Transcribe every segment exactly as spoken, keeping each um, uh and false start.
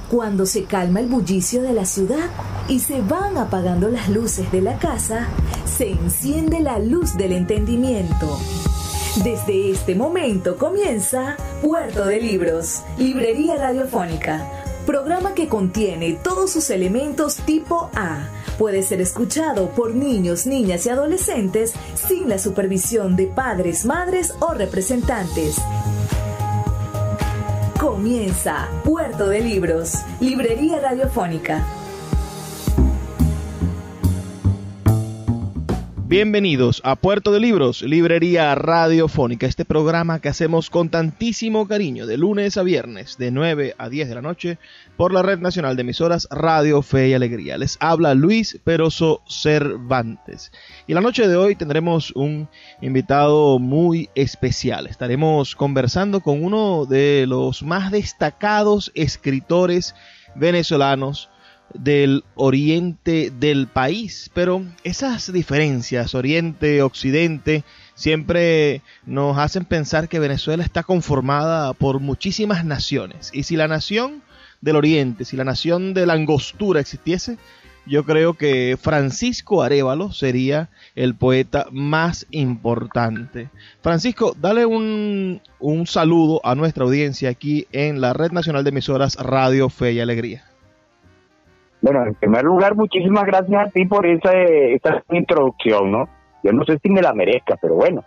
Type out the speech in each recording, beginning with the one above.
Cuando se calma el bullicio de la ciudad y se van apagando las luces de la casa, se enciende la luz del entendimiento. Desde este momento comienza Puerto de Libros, Librería Radiofónica, programa que contiene todos sus elementos tipo A. Puede ser escuchado por niños, niñas y adolescentes sin la supervisión de padres, madres o representantes. Comienza Puerto de Libros, Librería Radiofónica. Bienvenidos a Puerto de Libros, Librería Radiofónica, este programa que hacemos con tantísimo cariño de lunes a viernes de nueve a diez de la noche por la Red Nacional de Emisoras Radio Fe y Alegría. Les habla Luis Peroso Cervantes y la noche de hoy tendremos un invitado muy especial. Estaremos conversando con uno de los más destacados escritores venezolanos del oriente del país, pero esas diferencias oriente-occidente siempre nos hacen pensar que Venezuela está conformada por muchísimas naciones, y si la nación del oriente, si la nación de la Angostura existiese, yo creo que Francisco Arévalo sería el poeta más importante. Francisco, dale un, un saludo a nuestra audiencia aquí en la Red Nacional de Emisoras Radio Fe y Alegría. Bueno, en primer lugar, muchísimas gracias a ti por esa, esa introducción, ¿no? Yo no sé si me la merezca, pero bueno.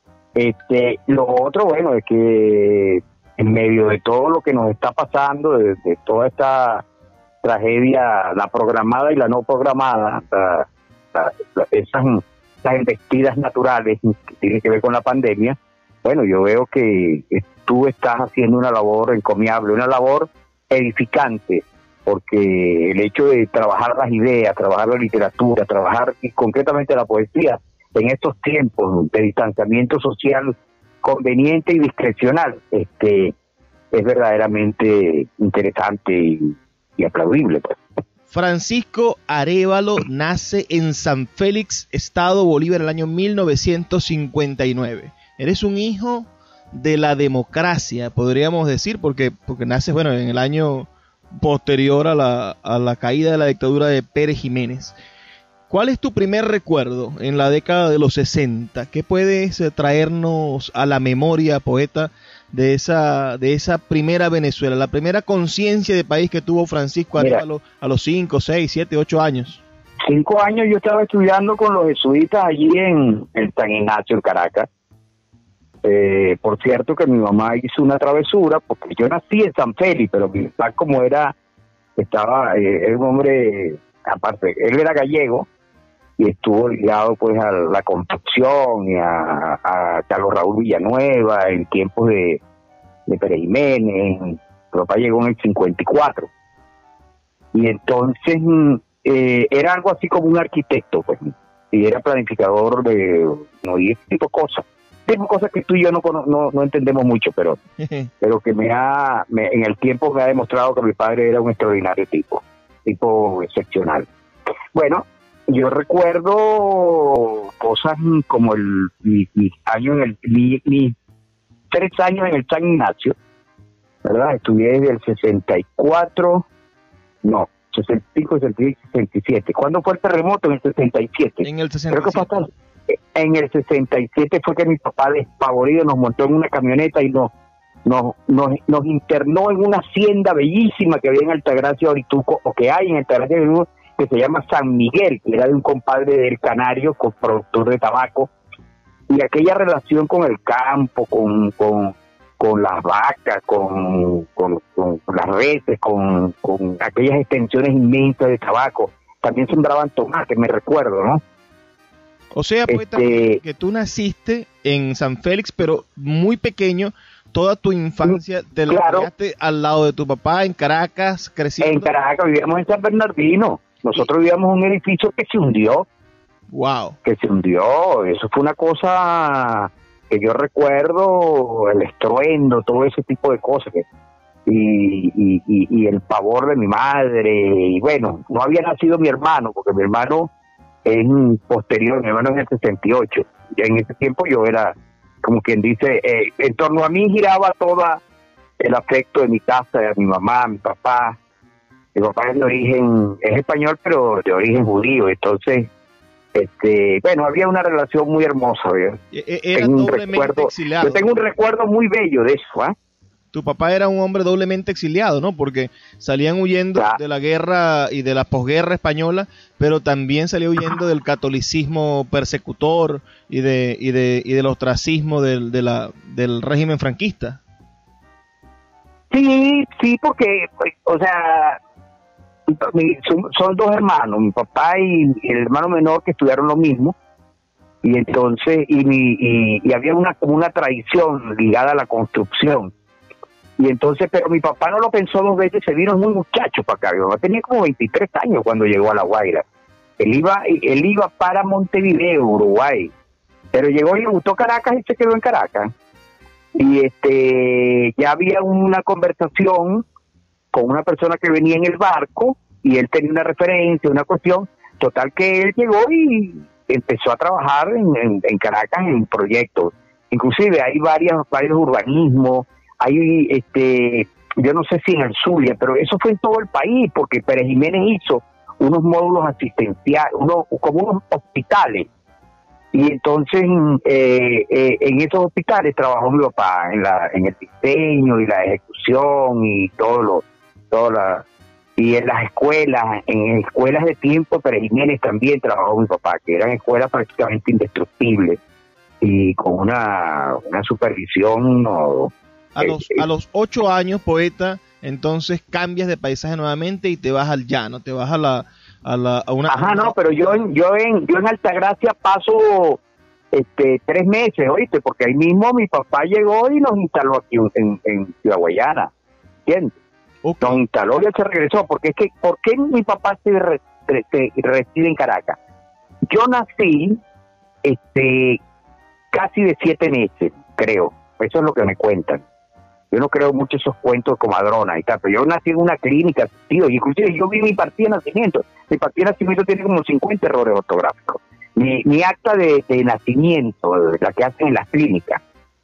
Este, lo otro, bueno, es que en medio de todo lo que nos está pasando, de, de toda esta tragedia, la programada y la no programada, la, la, la, esas, esas embestidas naturales que tienen que ver con la pandemia, bueno, yo veo que tú estás haciendo una labor encomiable, una labor edificante, porque el hecho de trabajar las ideas, trabajar la literatura, trabajar y concretamente la poesía en estos tiempos de distanciamiento social conveniente y discrecional, este, es verdaderamente interesante y, y aplaudible, pues. Francisco Arévalo nace en San Félix, Estado Bolívar, en el año mil novecientos cincuenta y nueve. Eres un hijo de la democracia, podríamos decir, porque, porque naces, bueno, en el año posterior a la, a la caída de la dictadura de Pérez Jiménez. ¿Cuál es tu primer recuerdo en la década de los sesenta? ¿Qué puedes traernos a la memoria, poeta, de esa, de esa primera Venezuela, la primera conciencia de país que tuvo Francisco Arévalo a los cinco, seis, siete, ocho años? Cinco años yo estaba estudiando con los jesuitas allí en, en San Ignacio, en Caracas. Eh, por cierto que mi mamá hizo una travesura, porque yo nací en San Félix, pero mi papá, como era, estaba, eh, era un hombre, aparte, él era gallego, y estuvo ligado pues a la Concepción y a, a Carlos Raúl Villanueva en tiempos de, de Pérez Jiménez. Mi papá llegó en el cincuenta y cuatro, y entonces eh, era algo así como un arquitecto, pues, y era planificador de, no, y ese tipo de cosas. Tengo cosas que tú y yo no, no, no entendemos mucho, pero pero que me ha me, en el tiempo me ha demostrado que mi padre era un extraordinario tipo, tipo excepcional. Bueno, yo recuerdo cosas como el mi, mi año en el mi, mi tres años en el San Ignacio, ¿verdad? Estudié desde el sesenta y cuatro, no, sesenta y cinco, sesenta y seis, sesenta y siete. ¿Cuándo fue el terremoto? En el sesenta y siete. En el sesenta y siete. Creo que fue en el sesenta y siete fue que mi papá, despavorido, nos montó en una camioneta y nos, nos, nos, nos internó en una hacienda bellísima que había en Altagracia Orituco, o que hay en Altagracia Orituco, que se llama San Miguel, que era de un compadre del Canario, con productor de tabaco, y aquella relación con el campo, con, con, con las vacas, con, con, con las reses, con, con aquellas extensiones inmensas de tabaco. También sembraban tomate, me recuerdo, ¿no? O sea, poeta, este, que tú naciste en San Félix, pero muy pequeño, toda tu infancia te la claro, criaste al lado de tu papá en Caracas, creciendo. En Caracas, vivíamos en San Bernardino. Nosotros vivíamos en un edificio que se hundió. Wow. Que se hundió. Eso fue una cosa que yo recuerdo, el estruendo, todo ese tipo de cosas. Que, y, y, y, y el pavor de mi madre. Y bueno, no había nacido mi hermano, porque mi hermano es posterior, mi hermano en el sesenta y ocho. Ya en ese tiempo yo era, como quien dice, eh, en torno a mí giraba todo el afecto de mi casa, de mi mamá, mi papá, Mi papá es de origen, es español, pero de origen judío. Entonces, este, bueno, había una relación muy hermosa. Era tengo un doblemente recuerdo, exiliado. Yo tengo un recuerdo muy bello de eso, ¿ah? ¿eh? Tu papá era un hombre doblemente exiliado, ¿no? Porque salían huyendo Claro. de la guerra y de la posguerra española, pero también salía huyendo del catolicismo persecutor y de y de y del ostracismo del de la del régimen franquista. Sí, sí, porque, o sea, son, son dos hermanos, mi papá y el hermano menor, que estudiaron lo mismo, y entonces y, mi, y, y había una como una tradición ligada a la construcción. Y entonces, pero mi papá no lo pensó dos veces, se vino muy muchacho para acá. Mi papá tenía como veintitrés años cuando llegó a La Guaira. Él iba, él iba para Montevideo, Uruguay, pero llegó y le gustó Caracas y se quedó en Caracas. Y este, ya había una conversación con una persona que venía en el barco y él tenía una referencia, una cuestión. Total que él llegó y empezó a trabajar en, en, en Caracas en proyectos. Inclusive hay varias, varios urbanismos. Hay, este, yo no sé si en el Zulia, pero eso fue en todo el país, porque Pérez Jiménez hizo unos módulos asistenciales, unos, como unos hospitales, y entonces eh, eh, en esos hospitales trabajó mi papá, en la en el diseño y la ejecución y todo lo, todo la, y en las escuelas, en escuelas de tiempo Pérez Jiménez también trabajó mi papá, que eran escuelas prácticamente indestructibles, y con una, una supervisión, no. A los, a los ocho años, Poeta, entonces cambias de paisaje nuevamente y te vas al llano, te vas a la a la a una. Ajá, no, pero yo en yo en yo en Altagracia paso este tres meses, ¿oíste? Porque ahí mismo mi papá llegó y nos instaló aquí en, en Ciudad Guayana, ¿entiendes? Okay. Nos instaló y él se regresó, porque es que ¿por qué mi papá se, re, se reside en Caracas? Yo nací este casi de siete meses, creo, eso es lo que me cuentan. Yo no creo mucho esos cuentos de comadrona y tal, pero yo nací en una clínica, tío, y inclusive yo vi mi partida de nacimiento. Mi partida de nacimiento tiene como cincuenta errores ortográficos. Mi, mi acta de, de nacimiento, la que hacen en las clínicas,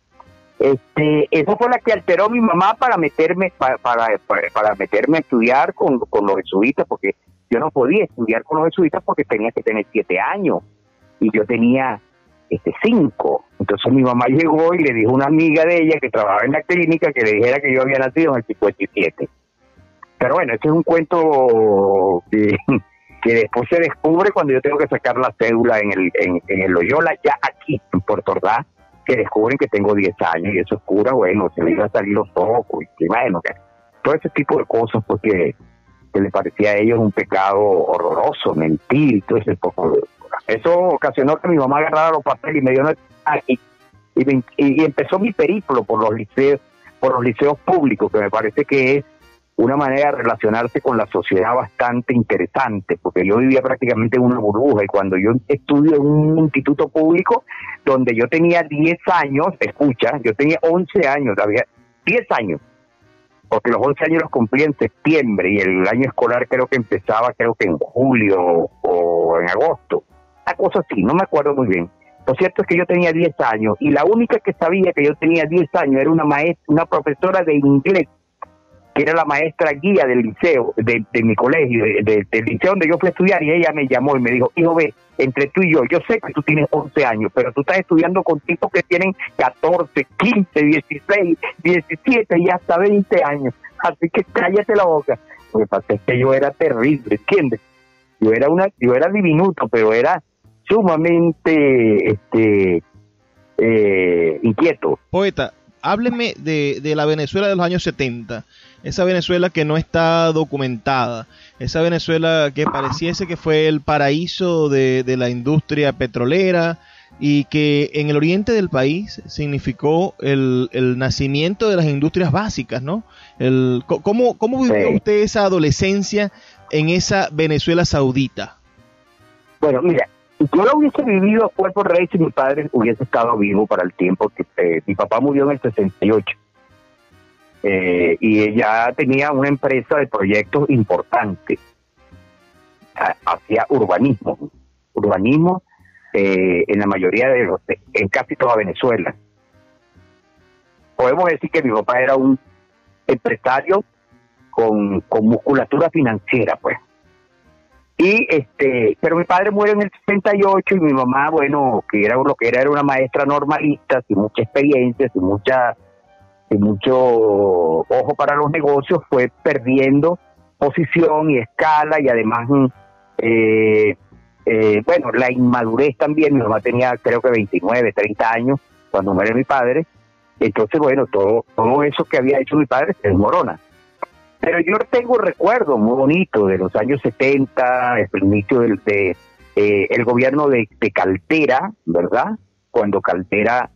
este, esa fue la que alteró mi mamá para meterme para, para, para, para meterme a estudiar con, con los jesuitas, porque yo no podía estudiar con los jesuitas porque tenía que tener siete años y yo tenía este cinco. Entonces mi mamá llegó y le dijo a una amiga de ella que trabajaba en la clínica que le dijera que yo había nacido en el cincuenta y siete. Pero bueno, este es un cuento que, que después se descubre cuando yo tengo que sacar la cédula en el en, en el Loyola, ya aquí en Puerto Ordaz, que descubren que tengo diez años y eso es cura, bueno, se me iba a salir los ojos y que bueno, que todo ese tipo de cosas, porque que le parecía a ellos un pecado horroroso, mentir y todo ese poco de... Eso ocasionó que mi mamá agarrara los papeles y me dio una... Y, y, y empezó mi periplo por los liceos, por los liceos públicos, que me parece que es una manera de relacionarse con la sociedad bastante interesante, porque yo vivía prácticamente en una burbuja, y cuando yo estudio en un instituto público donde yo tenía diez años, escucha, yo tenía once años, había diez años, porque los once años los cumplí en septiembre, y el año escolar creo que empezaba, creo que en julio o en agosto, una cosa así, no me acuerdo muy bien. Lo cierto es que yo tenía diez años, y la única que sabía que yo tenía diez años era una maestra, una profesora de inglés, que era la maestra guía del liceo, de, de mi colegio, de, de, del liceo donde yo fui a estudiar, y ella me llamó y me dijo, hijo, ve, entre tú y yo, yo sé que tú tienes once años, pero tú estás estudiando con tipos que tienen catorce, quince, dieciséis, diecisiete y hasta veinte años, así que cállate la boca. Lo que pasa es que yo era terrible, ¿entiendes? Yo era una, yo era diminuto, pero era sumamente este eh, inquieto. Poeta, hábleme de, de la Venezuela de los años setenta, esa Venezuela que no está documentada, esa Venezuela que pareciese que fue el paraíso de, de la industria petrolera y que en el oriente del país significó el, el nacimiento de las industrias básicas, ¿no? El, ¿cómo, ¿Cómo vivió sí. usted esa adolescencia en esa Venezuela saudita? Bueno, mira, yo lo hubiese vivido a cuerpo rey si mi padre hubiese estado vivo para el tiempo que eh, mi papá murió en el sesenta y ocho. Eh, y ella tenía una empresa de proyectos importantes, hacía urbanismo, urbanismo eh, en la mayoría de los, en casi toda Venezuela. Podemos decir que mi papá era un empresario con, con musculatura financiera, pues. Y este, pero mi padre muere en el sesenta y ocho y mi mamá, bueno, que era lo que era, era una maestra normalista, sin mucha experiencia, sin mucha, sin mucho ojo para los negocios, fue perdiendo posición y escala y además, eh, eh, bueno, la inmadurez también. Mi mamá tenía creo que veintinueve, treinta años cuando muere mi padre. Entonces, bueno, todo, todo eso que había hecho mi padre se desmorona. Pero yo tengo recuerdos muy bonitos de los años setenta, el inicio del de, eh, el gobierno de, de Caltera, ¿verdad? Cuando Caltera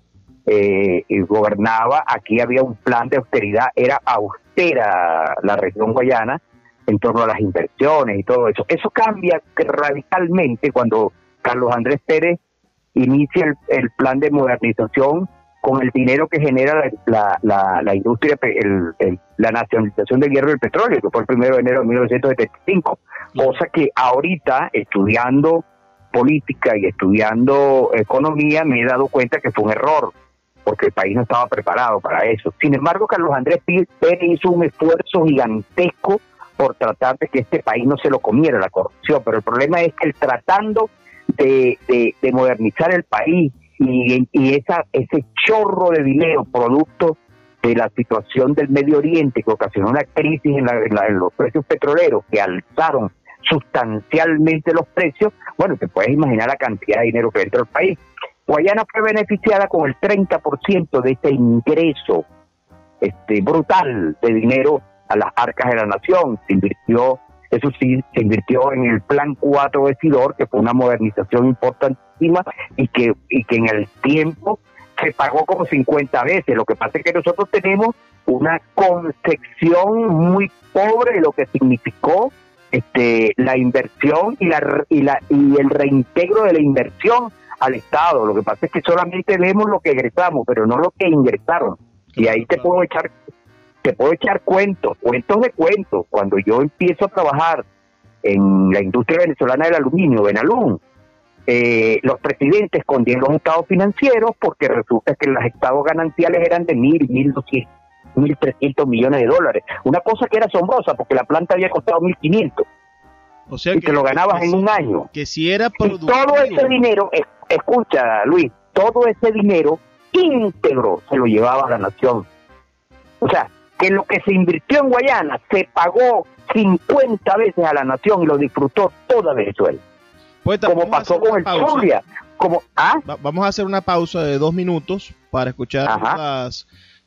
eh, gobernaba, aquí había un plan de austeridad, era austera la región guayana en torno a las inversiones y todo eso. Eso cambia radicalmente cuando Carlos Andrés Pérez inicia el, el plan de modernización con el dinero que genera la, la, la, la industria, el, el, la nacionalización del hierro y el petróleo, que fue el primero de enero de mil novecientos setenta y cinco, cosa que ahorita, estudiando política y estudiando economía, me he dado cuenta que fue un error, porque el país no estaba preparado para eso. Sin embargo, Carlos Andrés Pérez hizo un esfuerzo gigantesco por tratar de que este país no se lo comiera la corrupción, pero el problema es que él tratando de, de, de modernizar el país, Y, y esa ese chorro de dinero producto de la situación del Medio Oriente que ocasionó una crisis en, la, en, la, en los precios petroleros que alzaron sustancialmente los precios, bueno, te puedes imaginar la cantidad de dinero que entró al país. Guayana fue beneficiada con el treinta por ciento de este ingreso este brutal de dinero a las arcas de la nación. Se invirtió, eso sí, se invirtió en el Plan cuatro de Sidor, que fue una modernización importantísima y que y que en el tiempo se pagó como cincuenta veces. Lo que pasa es que nosotros tenemos una concepción muy pobre de lo que significó este la inversión y la y la y el reintegro de la inversión al Estado. Lo que pasa es que solamente vemos lo que egresamos, pero no lo que ingresaron. Y ahí te puedo echar te puedo echar cuentos, cuentos de cuentos. Cuando yo empiezo a trabajar en la industria venezolana del aluminio, Benalum, eh, los presidentes escondían los estados financieros porque resulta que los estados gananciales eran de mil, mil doscientos, mil trescientos millones de dólares. Una cosa que era asombrosa porque la planta había costado mil quinientos. O sea y que, que lo ganabas que, en un año. Que si era productivo. Y todo ese dinero, escucha Luis, todo ese dinero íntegro se lo llevaba a la nación. O sea, que lo que se invirtió en Guayana se pagó cincuenta veces a la nación y lo disfrutó toda Venezuela. Poeta, como pasó con el Zulia. Como, ¿ah? Va, vamos a hacer una pausa de dos minutos para escuchar las,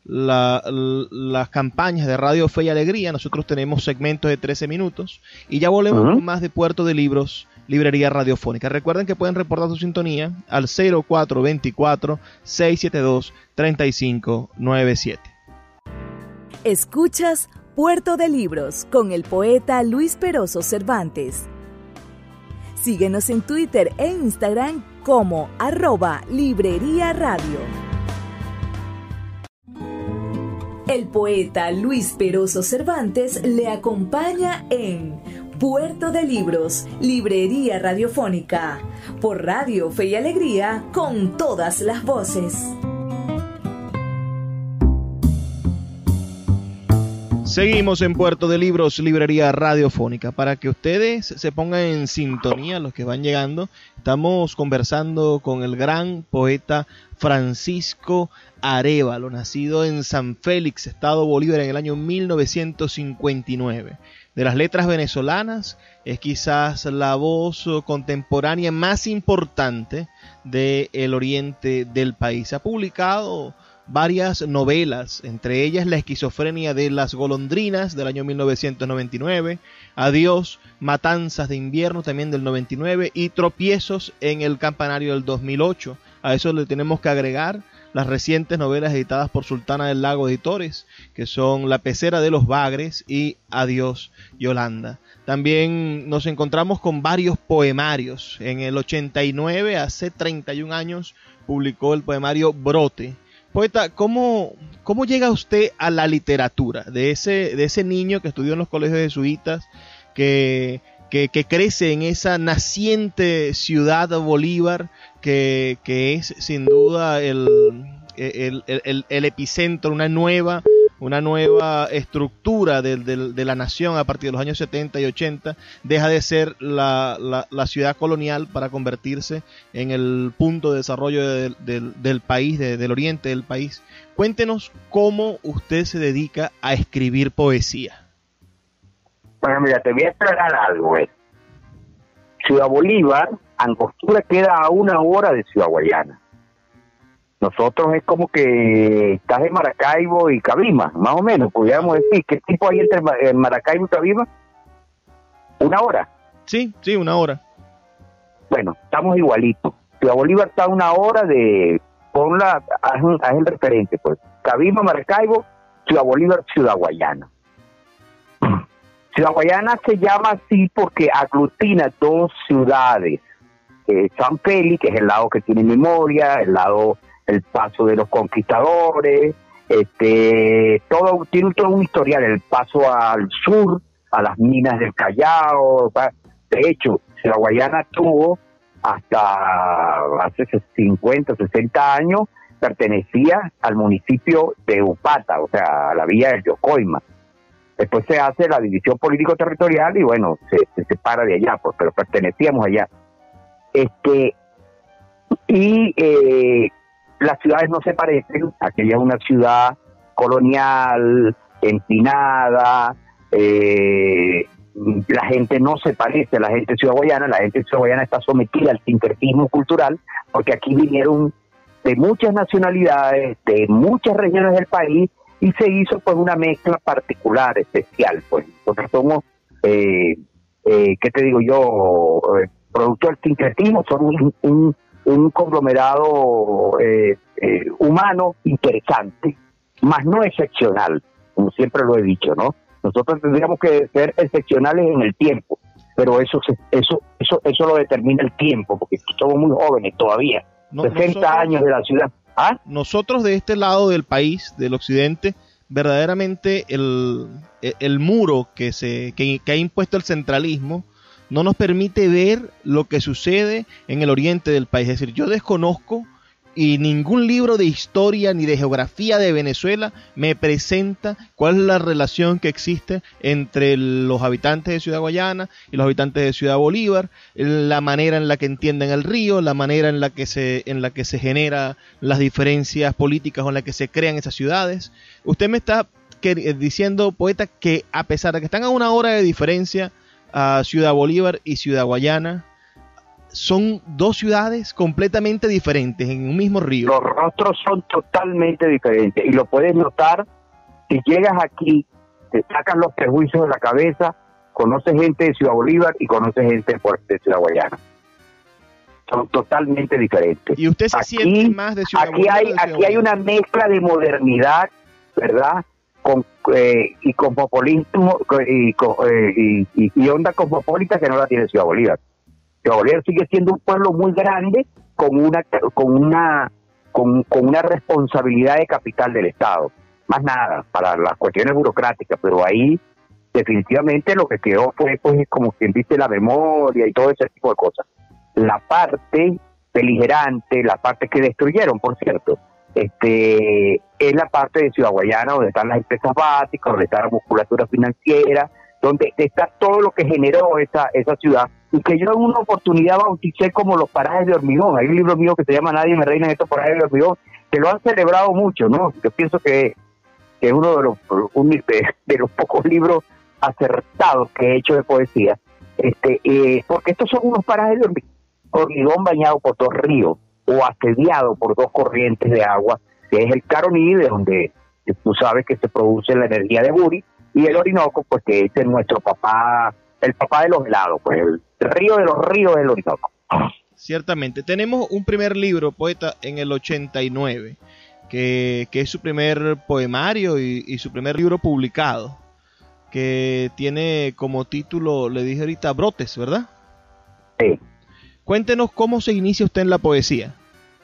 la, las campañas de Radio Fe y Alegría. Nosotros tenemos segmentos de trece minutos y ya volvemos uh-huh. con más de Puerto de Libros, Librería Radiofónica. Recuerden que pueden reportar su sintonía al cero cuatro dos cuatro, seis siete dos, tres cinco nueve siete. Escuchas Puerto de Libros con el poeta Luis Peroso Cervantes. Síguenos en Twitter e Instagram como arroba Librería Radio. El poeta Luis Peroso Cervantes le acompaña en Puerto de Libros, Librería Radiofónica, por Radio Fe y Alegría, con todas las voces. Seguimos en Puerto de Libros, Librería Radiofónica. Para que ustedes se pongan en sintonía, los que van llegando, estamos conversando con el gran poeta Francisco Arévalo, nacido en San Félix, Estado Bolívar, en el año mil novecientos cincuenta y nueve. De las letras venezolanas, es quizás la voz contemporánea más importante del oriente del país. Ha publicado varias novelas, entre ellas La esquizofrenia de las golondrinas del año mil novecientos noventa y nueve, Adiós, Matanzas de invierno también del noventa y nueve y Tropiezos en el campanario del dos mil ocho. A eso le tenemos que agregar las recientes novelas editadas por Sultana del Lago Editores, que son La pecera de los bagres y Adiós, Yolanda. También nos encontramos con varios poemarios. En el ochenta y nueve, hace treinta y un años, publicó el poemario Brote. Poeta, ¿cómo, cómo llega usted a la literatura? De ese, de ese niño que estudió en los colegios jesuitas, que, que, que crece en esa naciente ciudad Bolívar, que, que es sin duda el, el, el, el epicentro, una nueva, una nueva estructura de, de, de la nación a partir de los años setenta y ochenta, deja de ser la, la, la ciudad colonial para convertirse en el punto de desarrollo de, de, del país, de, del oriente del país. Cuéntenos cómo usted se dedica a escribir poesía. Bueno, mira, te voy a aclarar algo. Eh. Ciudad Bolívar, Angostura, queda a una hora de Ciudad Guayana. Nosotros es como que estás en Maracaibo y Cabima, más o menos, podríamos decir. ¿Qué tiempo hay entre Maracaibo y Cabima? ¿Una hora? Sí, sí, una hora. Bueno, estamos igualitos. Ciudad Bolívar está a una hora de... Ponla, haz, haz el referente, pues. Cabima, Maracaibo, Ciudad Bolívar, Ciudad Guayana. Ciudad Guayana se llama así porque aglutina dos ciudades. Eh, San Félix, que es el lado que tiene memoria, el lado... el paso de los conquistadores, este, todo tiene todo un historial, el paso al sur, a las minas del Callao. De hecho, Ciudad Guayana tuvo hasta hace cincuenta, sesenta años, pertenecía al municipio de Upata, o sea, a la villa del Yocoima. Después se hace la división político-territorial y bueno, se, se separa de allá, pues, pero pertenecíamos allá. Este, y eh, las ciudades no se parecen. Aquella es una ciudad colonial, empinada, eh, la gente no se parece a la gente de Ciudad Guayana. La gente de Ciudad Guayana está sometida al sincretismo cultural, porque aquí vinieron de muchas nacionalidades, de muchas regiones del país, y se hizo pues una mezcla particular, especial. Pues nosotros somos, eh, eh, ¿qué te digo yo? Eh, producto del sincretismo, somos un, un un conglomerado eh, eh, humano interesante, más no excepcional, como siempre lo he dicho, ¿no? Nosotros tendríamos que ser excepcionales en el tiempo, pero eso eso eso eso lo determina el tiempo, porque somos muy jóvenes todavía, no, sesenta nosotros, años de la ciudad. ¿Ah? Nosotros de este lado del país, del occidente, verdaderamente el, el muro que se que, que ha impuesto el centralismo no nos permite ver lo que sucede en el oriente del país. Es decir, yo desconozco y ningún libro de historia ni de geografía de Venezuela me presenta cuál es la relación que existe entre los habitantes de Ciudad Guayana y los habitantes de Ciudad Bolívar, la manera en la que entienden el río, la manera en la que se, en la que se generan las diferencias políticas o en la que se crean esas ciudades. Usted me está diciendo, poeta, que a pesar de que están a una hora de diferencia, a Ciudad Bolívar y Ciudad Guayana, son dos ciudades completamente diferentes en un mismo río. Los rostros son totalmente diferentes y lo puedes notar si llegas aquí, te sacan los prejuicios de la cabeza, conoces gente de Ciudad Bolívar y conoces gente de Ciudad Guayana. Son totalmente diferentes. ¿Y usted se aquí, siente más de Ciudad aquí Bolívar? Hay, de Ciudad aquí Bolívar? hay una mezcla de modernidad, ¿verdad? Con, eh, y cosmopolismo y, eh, y, y, y onda cosmopolita que no la tiene Ciudad Bolívar. Ciudad Bolívar sigue siendo un pueblo muy grande con una con una con, con una responsabilidad de capital del Estado, más nada para las cuestiones burocráticas, pero ahí definitivamente lo que quedó fue pues como quien dice la memoria y todo ese tipo de cosas. La parte beligerante, la parte que destruyeron, por cierto, este es la parte de Ciudad Guayana, donde están las empresas básicas, donde está la musculatura financiera, donde está todo lo que generó esa esa ciudad, y que yo en una oportunidad bauticé como los parajes de hormigón. Hay un libro mío que se llama Nadie me reina en estos parajes de hormigón, que lo han celebrado mucho, ¿no? Yo pienso que, que es uno de los un, de, de los pocos libros acertados que he hecho de poesía, este eh, porque estos son unos parajes de hormigón, hormigón bañado por dos ríos, o asediado por dos corrientes de agua, que es el Caroní, de donde tú sabes que se produce la energía de Buri, y el Orinoco, pues que es nuestro papá, el papá de los helados, pues el río de los ríos es el Orinoco. Ciertamente. Tenemos un primer libro, poeta, en el ochenta y nueve, que, que es su primer poemario y, y su primer libro publicado, que tiene como título, le dije ahorita, Brotes, ¿verdad? Sí. Cuéntenos cómo se inicia usted en la poesía.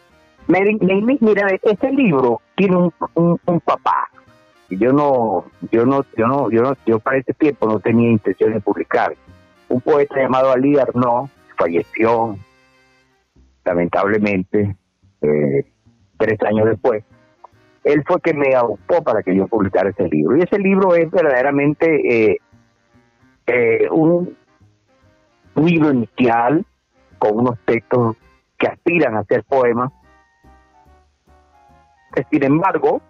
Mira, este libro tiene un, un, un papá. Yo no, yo no, yo no, yo no, yo para ese tiempo no tenía intención de publicar. Un poeta llamado Ali Arnaud falleció, lamentablemente, eh, tres años después. él fue que me aupó para que yo publicara ese libro. Y ese libro es verdaderamente eh, eh, un, un libro inicial con unos textos que aspiran a ser poemas. Sin embargo,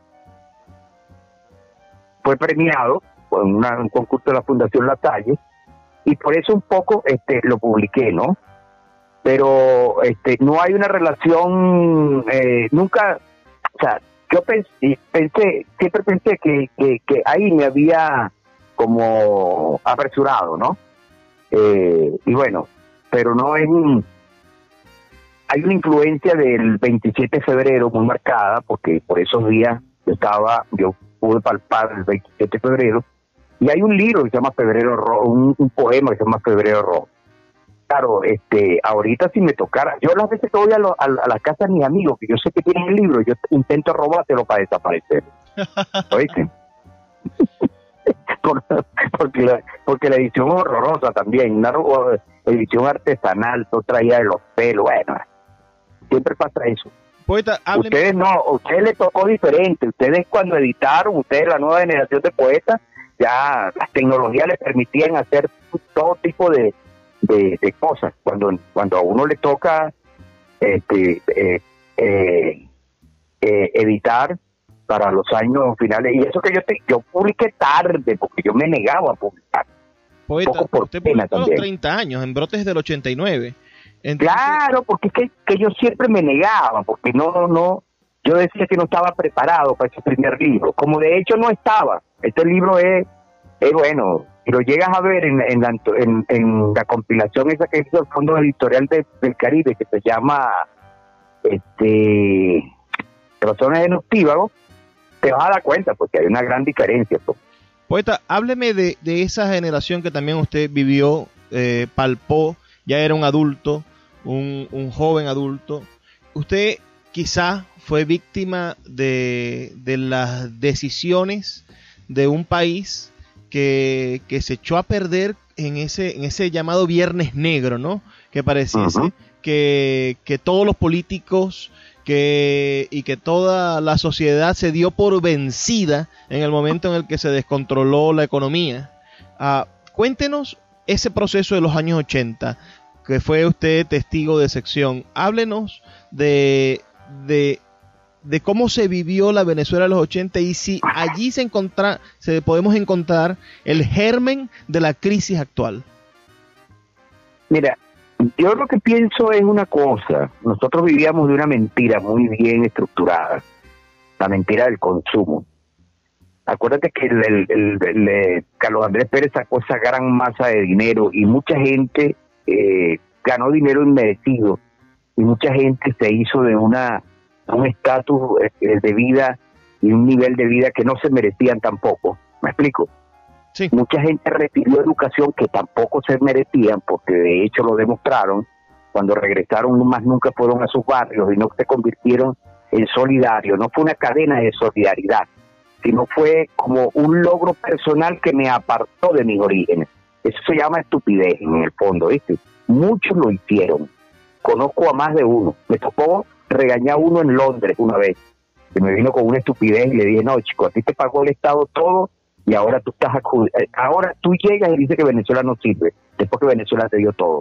fue premiado en una, un concurso de la Fundación La Salle, y por eso un poco este lo publiqué, ¿no? Pero este no hay una relación, eh, nunca, o sea, yo pensé, pensé siempre pensé que, que, que ahí me había como apresurado, ¿no? Eh, y bueno, pero no es un... Hay una influencia del veintisiete de febrero muy marcada, porque por esos días yo estaba, yo pude palpar el veintisiete de febrero, y hay un libro que se llama Febrero Rojo, un, un poema que se llama Febrero Rojo. Claro, este, ahorita si me tocara, yo las veces que voy a, lo, a, a la casa de mis amigos, que yo sé que tienen el libro, yo intento robártelo para desaparecer. ¿Oíste? Por, porque, la, porque la edición es horrorosa también, una edición artesanal, todo traía de los pelos, bueno, siempre pasa eso. Poeta, hábleme. Ustedes no, a ustedes les tocó diferente, ustedes cuando editaron, ustedes la nueva generación de poetas, ya las tecnologías les permitían hacer todo tipo de, de, de cosas, cuando cuando a uno le toca este eh, eh, eh, editar para los años finales, y eso que yo te, yo publiqué tarde, porque yo me negaba a publicar. Poeta, poco por usted pena publicó a los también. treinta años, en Brotes del ochenta y nueve. Entonces, claro, porque es que, que yo siempre me negaba, porque no, no, no, yo decía que no estaba preparado para ese primer libro, como de hecho no estaba. Este libro es, es bueno, si lo llegas a ver en, en, la, en, en la compilación esa que hizo el Fondo Editorial de, del Caribe, que se llama este Razones de Noctívago, te vas a dar cuenta, porque hay una gran diferencia. Pues. Poeta, hábleme de, de esa generación que también usted vivió, eh, palpó, ya era un adulto, un, un joven adulto. Usted quizá fue víctima de, de las decisiones de un país que, que se echó a perder en ese, en ese llamado Viernes Negro, ¿no? Que pareciese uh-huh. que, que todos los políticos que, y que toda la sociedad se dio por vencida en el momento en el que se descontroló la economía. Uh, cuéntenos ese proceso de los años ochenta, que fue usted testigo de sección. Háblenos de, de, de cómo se vivió la Venezuela de los ochenta y si allí se encontra, se podemos encontrar el germen de la crisis actual. Mira, yo lo que pienso es una cosa. Nosotros vivíamos de una mentira muy bien estructurada, la mentira del consumo. Acuérdate que el, el, el, el, el Carlos Andrés Pérez sacó esa gran masa de dinero y mucha gente eh, ganó dinero inmerecido y mucha gente se hizo de una un estatus eh, de vida y un nivel de vida que no se merecían tampoco. ¿Me explico? Sí. Mucha gente recibió educación que tampoco se merecían, porque de hecho lo demostraron cuando regresaron, más nunca fueron a sus barrios y no se convirtieron en solidarios. No fue una cadena de solidaridad, sino fue como un logro personal que me apartó de mis orígenes. Eso se llama estupidez en el fondo, ¿viste? Muchos lo hicieron. Conozco a más de uno. Me tocó regañar a uno en Londres una vez, que me vino con una estupidez y le dije, no, chico, a ti te pagó el Estado todo y ahora tú estás acud- ahora tú llegas y dices que Venezuela no sirve, después que Venezuela te dio todo.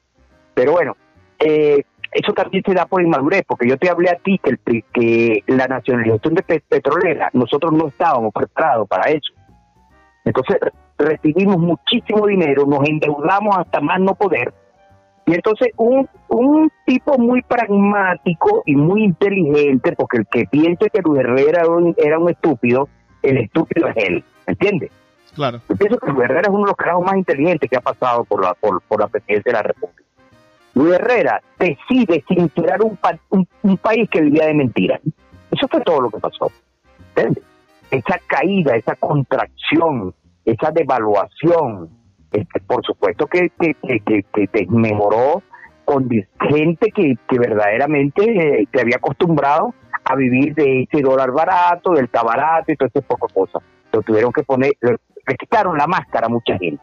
Pero bueno, eh, eso también se da por inmadurez, porque yo te hablé a ti que, el, que la nacionalización de pe- petrolera, nosotros no estábamos preparados para eso. Entonces recibimos muchísimo dinero, nos endeudamos hasta más no poder, y entonces un, un tipo muy pragmático y muy inteligente, porque el que piense que Luis Herrera era un, era un estúpido, el estúpido es él, ¿entiendes? Claro. Yo pienso que Luis Herrera es uno de los carajos más inteligentes que ha pasado por la por, por la presidencia de la República. Luis Herrera decide sincerar un, pa, un, un país que vivía de mentiras. Eso fue todo lo que pasó, ¿entiendes? Esa caída, esa contracción, esa devaluación, este, por supuesto que, que, que, que, que te mejoró con gente que, que verdaderamente eh, se había acostumbrado a vivir de ese dólar barato, del barato y todo ese poco cosas. Lo tuvieron que poner, le quitaron la máscara a mucha gente.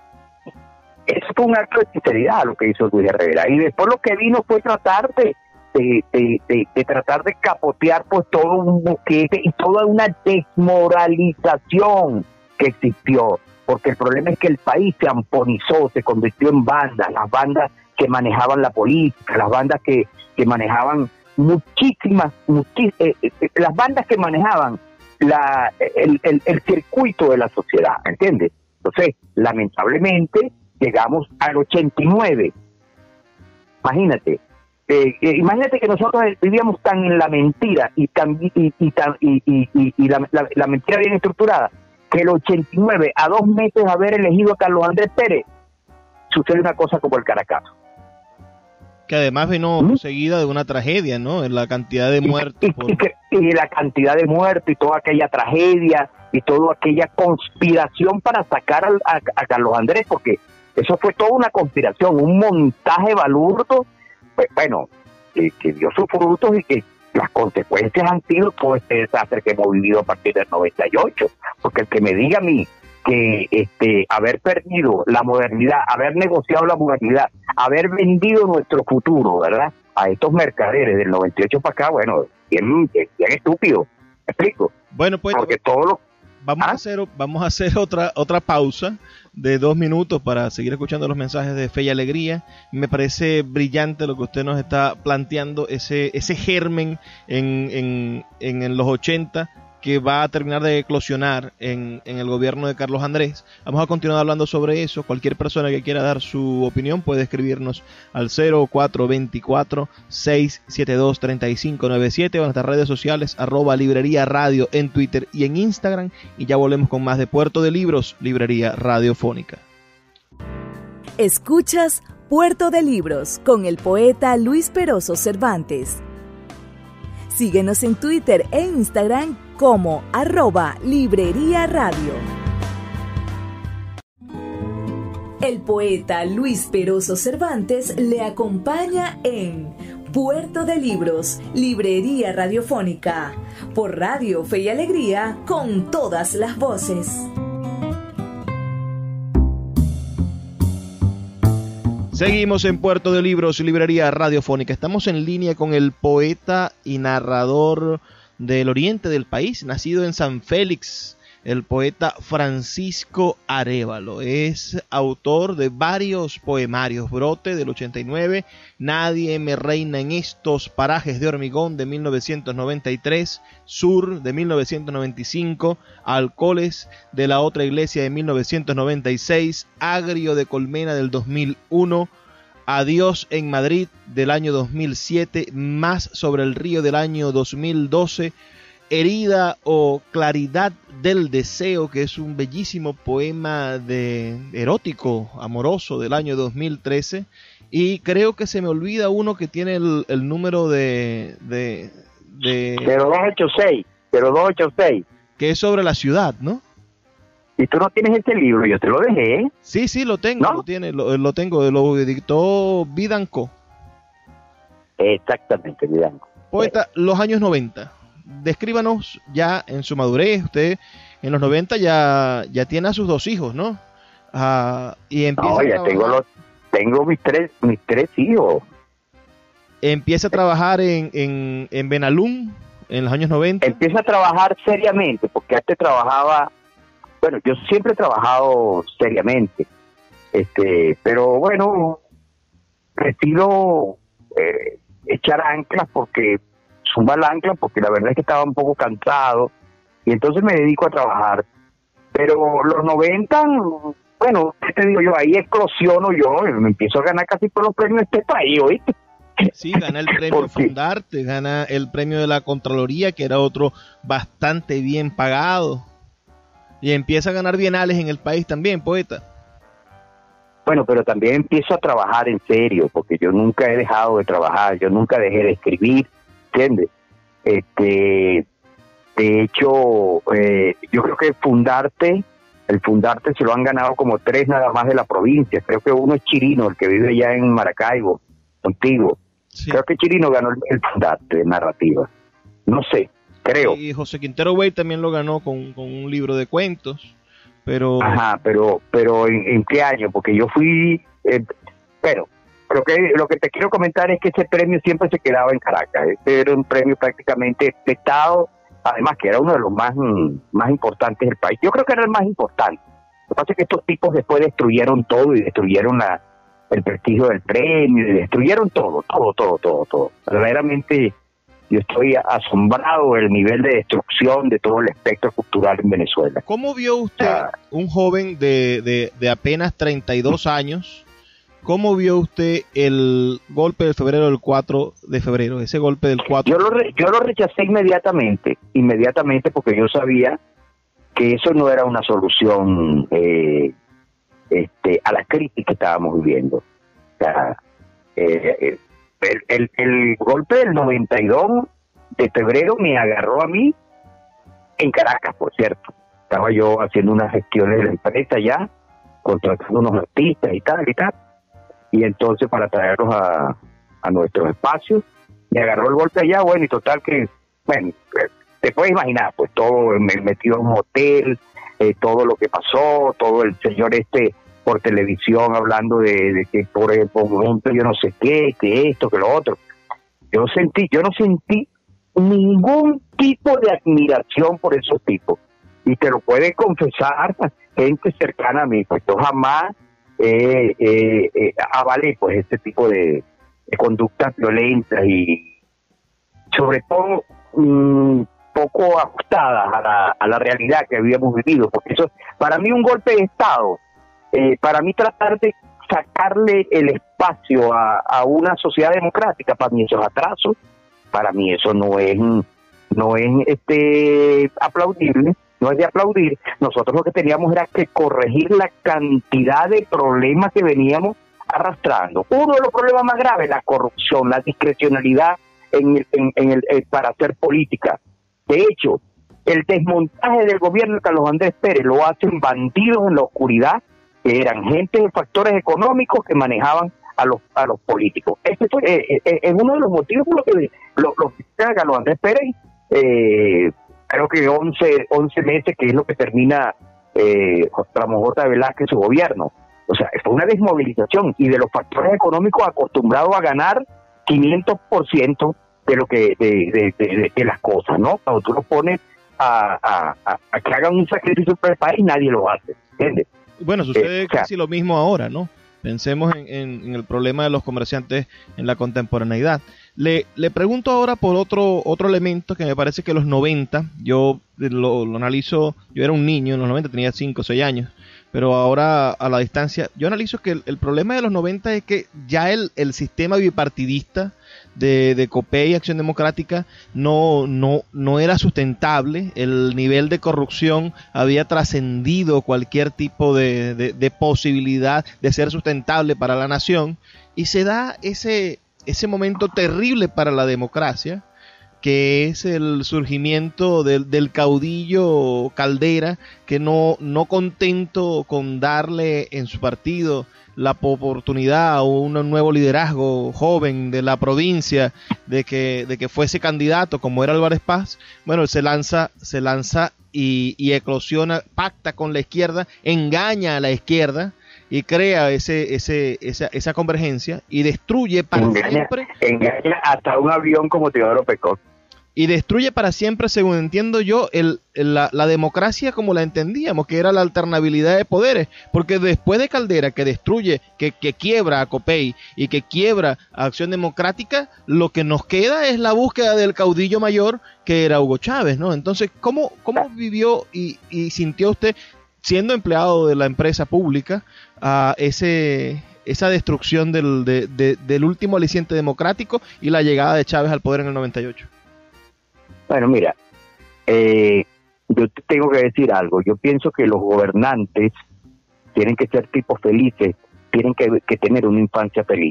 Eso fue un acto de sinceridad lo que hizo Luis Herrera. Y después lo que vino fue tratar de, de, de, de, de tratar de capotear pues todo un boquete y toda una desmoralización que existió, porque el problema es que el país se amponizó, se convirtió en bandas, las bandas que manejaban la política, las bandas que, que manejaban muchísimas, muchis, eh, eh, las bandas que manejaban la, el, el, el circuito de la sociedad, ¿entiendes? Entonces, lamentablemente, llegamos al ochenta y nueve. Imagínate, eh, eh, imagínate que nosotros vivíamos tan en la mentira y tan y, y, tan, y, y, y, y la, la, la mentira bien estructurada, que el ochenta y nueve, a dos meses de haber elegido a Carlos Andrés Pérez, sucede una cosa como el Caracazo. Que además vino ¿Mm? seguida de una tragedia, ¿no? En la cantidad de muertos. Y, por... y, que, y la cantidad de muertos y toda aquella tragedia y toda aquella conspiración para sacar a, a, a Carlos Andrés, porque eso fue toda una conspiración, un montaje balurdo, pues bueno, que, que dio sus frutos y que las consecuencias han sido todo este desastre que hemos vivido a partir del noventa y ocho, porque el que me diga a mí que este haber perdido la modernidad, haber negociado la modernidad, haber vendido nuestro futuro, ¿verdad?, a estos mercaderes del noventa y ocho para acá, bueno, bien, bien, bien estúpido, ¿me explico? Bueno, pues porque todo lo... vamos ¿Ah? a hacer vamos a hacer otra otra pausa de dos minutos para seguir escuchando los mensajes de Fe y Alegría. Me parece brillante lo que usted nos está planteando, ese ese germen en en, en, en los ochenta que va a terminar de eclosionar en, en el gobierno de Carlos Andrés. Vamos a continuar hablando sobre eso. Cualquier persona que quiera dar su opinión puede escribirnos al cero cuatro dos cuatro, seis siete dos, tres cinco nueve siete o en nuestras redes sociales arroba librería radio en Twitter y en Instagram. Y ya volvemos con más de Puerto de Libros, Librería Radiofónica. Escuchas Puerto de Libros con el poeta Luis Peroso Cervantes. Síguenos en Twitter e Instagram como arroba Librería Radio. El poeta Luis Peroso Cervantes le acompaña en Puerto de Libros, Librería Radiofónica, por Radio Fe y Alegría, con todas las voces. Seguimos en Puerto de Libros, Librería Radiofónica. Estamos en línea con el poeta y narrador del oriente del país, nacido en San Félix, el poeta Francisco Arévalo. Es autor de varios poemarios: Brote del ochenta y nueve, Nadie me reina en estos parajes de hormigón de mil novecientos noventa y tres, Sur de mil novecientos noventa y cinco, Alcoholes de la otra iglesia de mil novecientos noventa y seis, Agrio de colmena del dos mil uno, Adiós en Madrid del año dos mil siete, Más sobre el río del año dos mil doce, Herida o Claridad del deseo, que es un bellísimo poema de erótico, amoroso, del año dos mil trece, y creo que se me olvida uno que tiene el, el número de, de, de cero dos ocho seis, cero dos ocho seis, que es sobre la ciudad, ¿no? Y tú no tienes ese libro, yo te lo dejé. Sí, sí, lo tengo, ¿No? lo tiene, lo, lo tengo, lo editó Vidanco. Exactamente, Vidanco. Poeta, los años noventa. Descríbanos ya en su madurez. Usted en los noventa ya, ya tiene a sus dos hijos, ¿no? Uh, y empieza no, ya a tengo los, tengo mis tres, mis tres hijos. Empieza a trabajar en, en, en Benalún en los años noventa. Empieza a trabajar seriamente, porque antes trabajaba, bueno, yo siempre he trabajado seriamente, este, pero bueno, decido eh, echar anclas porque sumar anclas porque la verdad es que estaba un poco cansado y entonces me dedico a trabajar. Pero los noventa, bueno, ¿qué te digo yo? Ahí eclosiono yo, me empiezo a ganar casi todos los premios de este país, ¿oíste? Sí, gana el premio Fundarte, gana el premio de la Contraloría, que era otro bastante bien pagado, y empieza a ganar bienales en el país también, poeta. Bueno, pero también empiezo a trabajar en serio, porque yo nunca he dejado de trabajar, yo nunca dejé de escribir, ¿entiendes? Este, de hecho, eh, yo creo que Fundarte, el Fundarte se lo han ganado como tres nada más de la provincia. Creo que uno es Chirino, el que vive allá en Maracaibo, contigo. Sí. Creo que Chirino ganó el, el Fundarte de narrativa. No sé, creo. Y José Quintero Wey también lo ganó con, con un libro de cuentos, pero... Ajá, pero pero ¿en, en qué año? Porque yo fui... Eh, pero Lo que, lo que te quiero comentar es que ese premio siempre se quedaba en Caracas. Este era un premio prácticamente de Estado, además que era uno de los más, más importantes del país. Yo creo que era el más importante. Lo que pasa es que estos tipos después destruyeron todo y destruyeron la, el prestigio del premio, y destruyeron todo, todo, todo, todo, todo. Verdaderamente yo estoy asombrado del nivel de destrucción de todo el espectro cultural en Venezuela. ¿Cómo vio usted, ah, un joven de, de, de apenas treinta y dos años, cómo vio usted el golpe de febrero del cuatro de febrero, ese golpe del cuatro? Yo lo, re, yo lo rechacé inmediatamente, inmediatamente porque yo sabía que eso no era una solución eh, este, a la crisis que estábamos viviendo. O sea, eh, el, el, el golpe del noventa y dos de febrero me agarró a mí en Caracas, por cierto. Estaba yo haciendo unas gestiones de la empresa allá, contratando unos artistas y tal y tal, y entonces para traerlos a, a nuestros espacios, me agarró el golpe allá, bueno, y total que, bueno, te puedes imaginar, pues todo, me metió en un hotel, eh, todo lo que pasó, todo el señor este por televisión hablando de, de que por ejemplo yo no sé qué, que esto, que lo otro. Yo sentí, yo no sentí ningún tipo de admiración por esos tipos. Y te lo puede confesar gente cercana a mí, pues yo jamás eh, eh, eh, avalé pues este tipo de, de conductas violentas y sobre todo mmm, poco ajustadas a la, a la realidad que habíamos vivido, porque eso, para mí un golpe de Estado, eh, para mí tratar de sacarle el espacio a, a una sociedad democrática, para mí eso es atraso, para mí eso no es, no es este aplaudible, no es de aplaudir. Nosotros lo que teníamos era que corregir la cantidad de problemas que veníamos arrastrando. Uno de los problemas más graves, la corrupción, la discrecionalidad en el, en, en el, eh, para hacer política. De hecho, el desmontaje del gobierno de Carlos Andrés Pérez lo hacen bandidos en la oscuridad, que eran gente de factores económicos que manejaban a los a los políticos. Este fue, eh, eh, es uno de los motivos por los que los lo que Carlos Andrés Pérez, eh, creo que once meses, que es lo que termina eh, Ramón J. Velázquez su gobierno. O sea, fue una desmovilización, y de los factores económicos acostumbrados a ganar quinientos por ciento de lo que de, de, de, de, de las cosas, ¿no? Cuando tú los pones a, a, a, a que hagan un sacrificio para el país, nadie lo hace, ¿entiendes? Bueno, sucede eh, casi o sea, lo mismo ahora, ¿no? Pensemos en, en, en el problema de los comerciantes en la contemporaneidad. Le, le pregunto ahora por otro otro elemento que me parece que los noventa, yo lo, lo analizo, yo era un niño, en los noventa tenía cinco o seis años, pero ahora a la distancia, yo analizo que el, el problema de los noventa es que ya el, el sistema bipartidista de, de COPEI y Acción Democrática no, no, no era sustentable, el nivel de corrupción había trascendido cualquier tipo de, de, de posibilidad de ser sustentable para la nación, y se da ese, ese momento terrible para la democracia, que es el surgimiento del, del caudillo Caldera, que no, no contento con darle en su partido la oportunidad a un nuevo liderazgo joven de la provincia de que, de que fuese candidato como era Álvarez Paz, bueno, se lanza, se lanza y, y eclosiona, pacta con la izquierda, engaña a la izquierda y crea ese, ese, esa, esa convergencia y destruye para engaña, siempre. Engaña hasta un avión como Teodoro Pecot. Y destruye para siempre, según entiendo yo, el, la, la democracia como la entendíamos, que era la alternabilidad de poderes. Porque después de Caldera, que destruye, que, que quiebra a COPEI y que quiebra a Acción Democrática, lo que nos queda es la búsqueda del caudillo mayor, que era Hugo Chávez, ¿no? Entonces, ¿cómo, cómo vivió y, y sintió usted, siendo empleado de la empresa pública, a ese... esa destrucción del, de, de, del último aliciente democrático y la llegada de Chávez al poder en el noventa y ocho? Bueno, mira, eh, yo te tengo que decir algo. Yo pienso que los gobernantes tienen que ser tipos felices, tienen que, que tener una infancia feliz.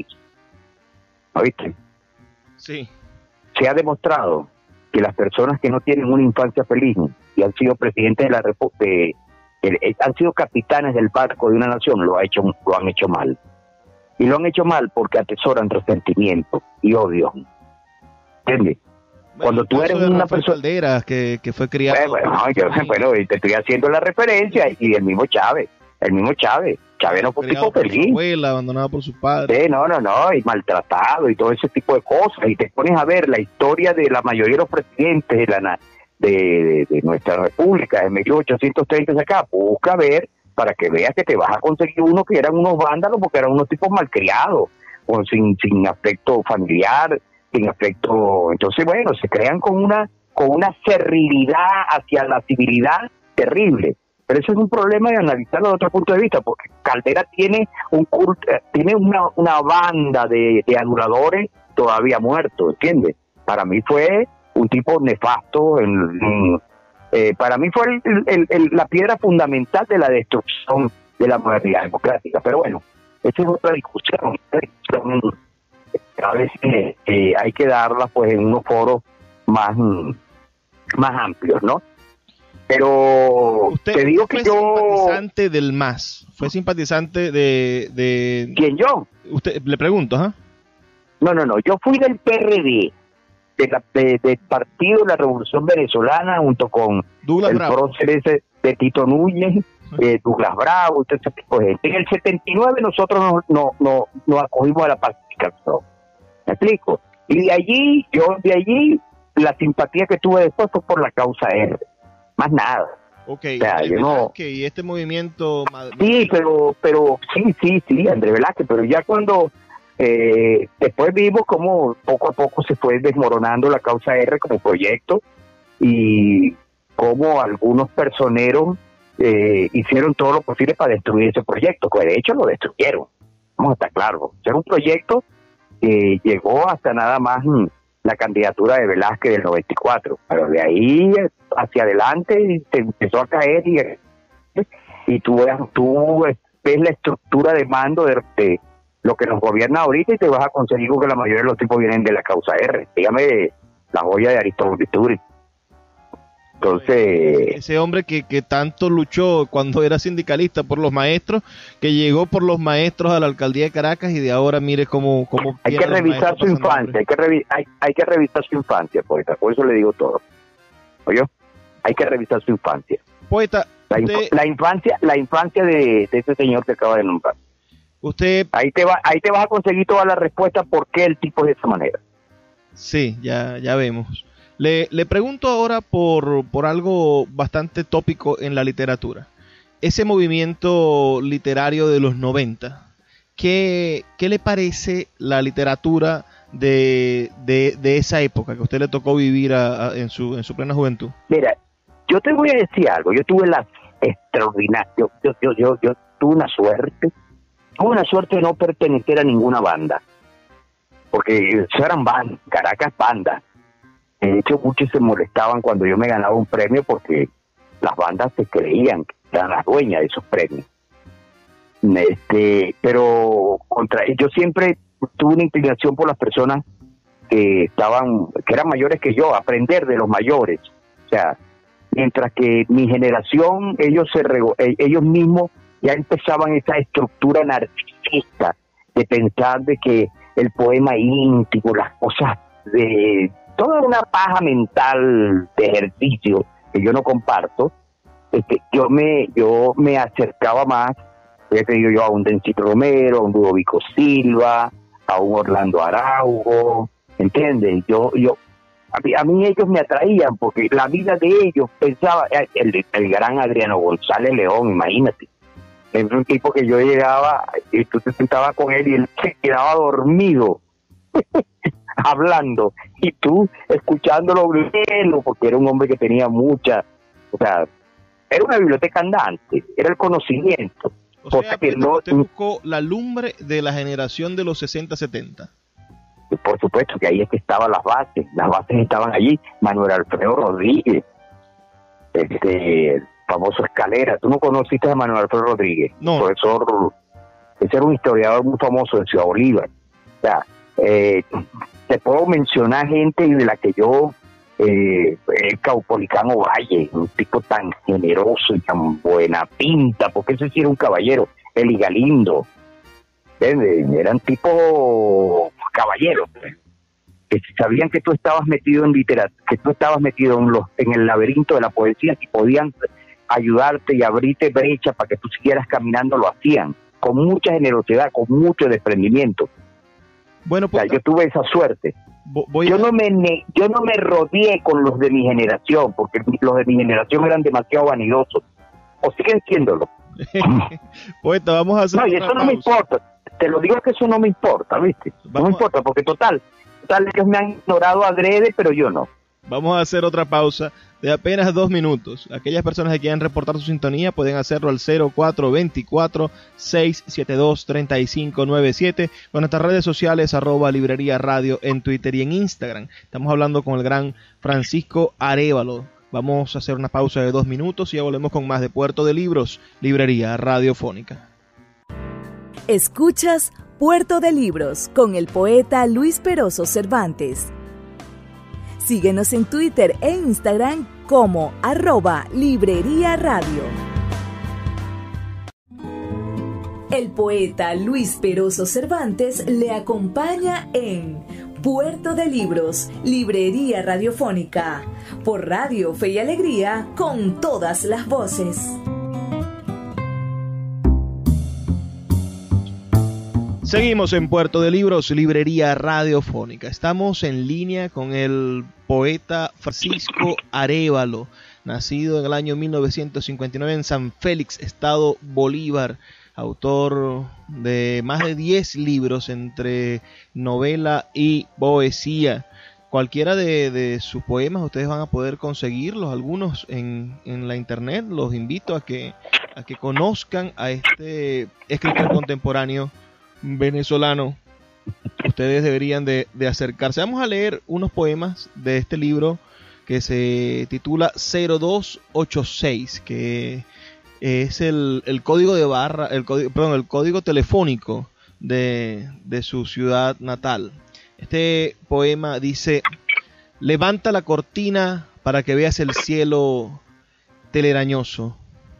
¿Oíste? Sí. Se ha demostrado que las personas que no tienen una infancia feliz y han sido presidentes de la República, de, de, han sido capitanes del barco de una nación, lo ha hecho, lo han hecho mal. Y lo han hecho mal porque atesoran resentimiento y odio. ¿Entiendes? Cuando tú eres una persona... Calderas, que, que fue criado... Bueno, bueno, yo, bueno, te estoy haciendo la referencia, y el mismo Chávez, el mismo Chávez. Chávez fue un tipo por feliz. su abuela, abandonado por sus padres. Sí, no, no, no, y maltratado y todo ese tipo de cosas. Y te pones a ver la historia de la mayoría de los presidentes de la de, de, de nuestra república de mil ochocientos treinta acá. Busca ver para que veas que te vas a conseguir uno que eran unos vándalos porque eran unos tipos malcriados, o sin, sin afecto familiar, sin afecto. Entonces, bueno, se crean con una, con una serrilidad hacia la civilidad terrible. Pero eso es un problema de analizarlo de otro punto de vista, porque Caldera tiene un culto, tiene una, una banda de, de aduladores todavía muertos, ¿entiendes? Para mí fue un tipo nefasto, en, en, eh, para mí fue el, el, el, la piedra fundamental de la destrucción de la modernidad democrática. Pero bueno, esa es otra discusión, otra discusión a veces eh, hay que darla pues en unos foros más, más amplios, ¿no? Pero usted te digo que fue yo... simpatizante del M A S, fue simpatizante de... de... ¿Quién, yo? Usted, le pregunto, ¿ah? ¿eh? No, no, no, yo fui del P R D, de la, de, del Partido de la Revolución Venezolana, junto con Douglas el Bravo. prócer ese de Tito Núñez, eh, Douglas Bravo, todo ese tipo de gente. En el setenta y nueve nosotros nos no, no, no acogimos a la pacificación, ¿me explico? Y de allí, yo de allí, la simpatía que tuve después fue por la causa R. Más nada. Ok, o sea, yo no... okay, y este movimiento... Sí, pero, pero, sí, sí, sí, Andrés Velázquez, pero ya cuando, eh, después vimos cómo poco a poco se fue desmoronando la causa R como proyecto, y cómo algunos personeros eh, hicieron todo lo posible para destruir ese proyecto, que de hecho lo destruyeron, vamos a estar claros. Era un proyecto que llegó hasta nada más la candidatura de Velázquez del noventa y cuatro, pero de ahí hacia adelante se empezó a caer y, y tú, tú ves la estructura de mando de, de lo que nos gobierna ahorita y te vas a conseguir que la mayoría de los tipos vienen de la causa R. Dígame la joya de Aristóteles. Entonces, ese hombre que, que tanto luchó cuando era sindicalista por los maestros, que llegó por los maestros a la alcaldía de Caracas y de ahora mire cómo, cómo hay que revisar su infancia, hay que, revi hay, hay que revisar su infancia, poeta, por eso le digo todo. ¿Oye? Hay que revisar su infancia. Poeta, la, usted, inf la infancia, la infancia de, de ese señor que acaba de nombrar. Usted, ahí te va, ahí te vas a conseguir toda la respuesta por qué el tipo es de esa manera. Sí, ya, ya vemos. Le, le pregunto ahora por, por algo bastante tópico en la literatura. Ese movimiento literario de los noventa, ¿qué, qué le parece la literatura de, de, de esa época que a usted le tocó vivir a, a, en, su, en su plena juventud? Mira, yo te voy a decir algo. Yo tuve la extraordinaria, yo, yo, yo, yo, yo tuve una suerte, tuve una suerte de no pertenecer a ninguna banda, porque eso eran bandas, Caracas bandas. De hecho, muchos se molestaban cuando yo me ganaba un premio porque las bandas se creían que eran las dueñas de esos premios. Este, pero contra yo siempre tuve una inclinación por las personas que estaban, que eran mayores que yo, aprender de los mayores. O sea, mientras que mi generación, ellos se ellos mismos ya empezaban esa estructura narcisista de pensar de que el poema íntimo, las cosas de toda una paja mental de ejercicio que yo no comparto. Este, yo me yo me acercaba más, ya te digo yo, a un Dencito Romero, a un Ludovico Silva, a un Orlando Araujo, ¿entiendes? Yo yo a mí, a mí ellos me atraían porque la vida de ellos, pensaba, el, el gran Adriano González León, imagínate, es un tipo que yo llegaba y tú te sentabas con él y él se quedaba dormido hablando, y tú escuchándolo léelo, porque era un hombre que tenía mucha, o sea, era una biblioteca andante, era el conocimiento. O sea, que no, usted buscó la lumbre de la generación de los sesenta setenta. Por supuesto que ahí es que estaban las bases, las bases estaban allí. Manuel Alfredo Rodríguez, este famoso Escalera. ¿Tú no conociste a Manuel Alfredo Rodríguez? No. Profesor, ese era un historiador muy famoso de Ciudad Bolívar. O sea, eh, te puedo mencionar gente de la que yo, eh, el Caupolicano Valle, un tipo tan generoso y tan buena pinta, porque ese sí era un caballero. Eli Galindo, ¿entiendes? Eran tipo caballeros, que sabían que tú estabas metido en literatura, que tú estabas metido en, los, en el laberinto de la poesía, y podían ayudarte y abrirte brecha para que tú siguieras caminando, lo hacían. con mucha generosidad, con mucho desprendimiento. Bueno, pues, o sea, yo tuve esa suerte. Voy yo a... no me ne- yo no me rodeé con los de mi generación, porque los de mi generación eran demasiado vanidosos, o siguen siéndolo. Poeta, vamos a hacer no, y eso pausa. no me importa, te lo digo que eso no me importa, ¿viste? Vamos no me importa, porque total, total ellos me han ignorado adrede, pero yo no. Vamos a hacer otra pausa de apenas dos minutos. Aquellas personas que quieran reportar su sintonía pueden hacerlo al cero cuatro dos cuatro, seis siete dos, tres cinco nueve siete con nuestras redes sociales arroba librería radio en Twitter y en Instagram. Estamos hablando con el gran Francisco Arévalo. Vamos a hacer una pausa de dos minutos y ya volvemos con más de Puerto de Libros, Librería Radiofónica. Escuchas Puerto de Libros con el poeta Luis Peroso Cervantes. Síguenos en Twitter e Instagram como arroba Librería Radio. El poeta Luis Peroso Cervantes le acompaña en Puerto de Libros, Librería Radiofónica, por Radio Fe y Alegría, con todas las voces. Seguimos en Puerto de Libros, Librería Radiofónica. Estamos en línea con el poeta Francisco Arévalo, nacido en el año mil novecientos cincuenta y nueve en San Félix, Estado Bolívar, autor de más de diez libros entre novela y poesía. Cualquiera de, de sus poemas ustedes van a poder conseguirlos, algunos en, en la internet. Los invito a que, a que conozcan a este escritor contemporáneo venezolano. Ustedes deberían de, de acercarse. Vamos a leer unos poemas de este libro que se titula cero dos ocho seis, que es el, el código de barra, el código, perdón, el código telefónico de, de su ciudad natal. Este poema dice: levanta la cortina para que veas el cielo telarañoso,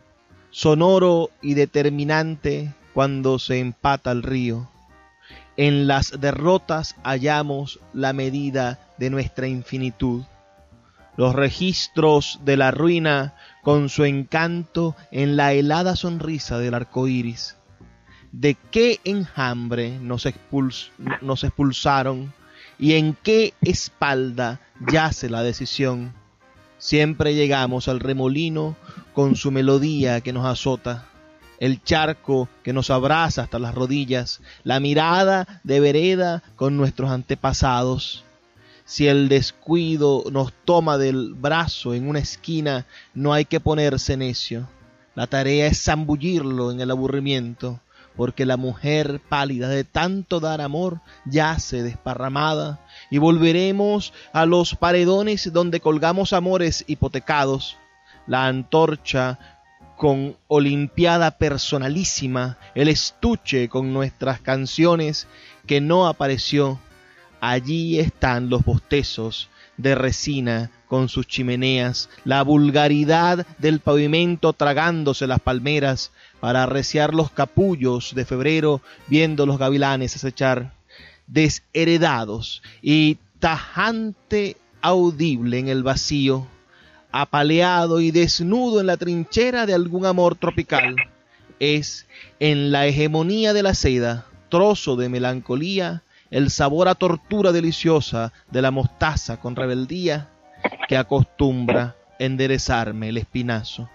sonoro y determinante cuando se empata el río. En las derrotas hallamos la medida de nuestra infinitud. Los registros de la ruina con su encanto en la helada sonrisa del arco iris. ¿De qué enjambre nos, expuls- nos expulsaron y en qué espalda yace la decisión? Siempre llegamos al remolino con su melodía que nos azota. El charco que nos abraza hasta las rodillas, la mirada de vereda con nuestros antepasados. Si el descuido nos toma del brazo en una esquina, no hay que ponerse necio. La tarea es zambullirlo en el aburrimiento, porque la mujer pálida de tanto dar amor yace desparramada, y volveremos a los paredones donde colgamos amores hipotecados. La antorcha con olimpiada personalísima, el estuche con nuestras canciones que no apareció. Allí están los bostezos de resina con sus chimeneas, la vulgaridad del pavimento tragándose las palmeras para arreciar los capullos de febrero viendo los gavilanes acechar. Desheredados y tajante audible en el vacío, apaleado y desnudo en la trinchera de algún amor tropical, es en la hegemonía de la seda, trozo de melancolía, el sabor a tortura deliciosa de la mostaza con rebeldía que acostumbra enderezarme el espinazo.